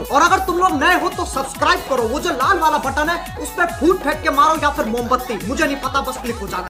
और अगर तुम लोग नए हो तो सब्सक्राइब करो, वो जो लाल वाला बटन है उस पर फूट फेंक के मारो या फिर मोमबत्ती, मुझे नहीं पता, बस क्लिक हो जाना।